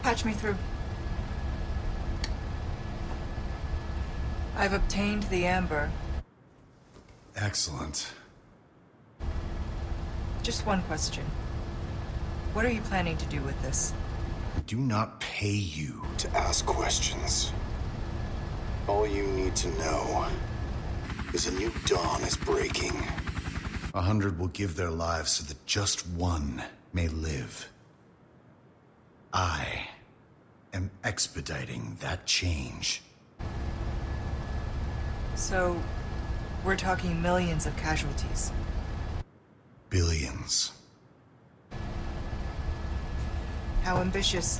Patch me through. I've obtained the amber. Excellent. Just one question. What are you planning to do with this? I do not pay you To ask questions. All you need to know is a new dawn is breaking. 100 will give their lives so that just one may live. I am expediting that change. So, we're talking millions of casualties. Billions. How ambitious.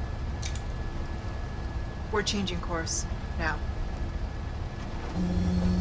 We're changing course, now.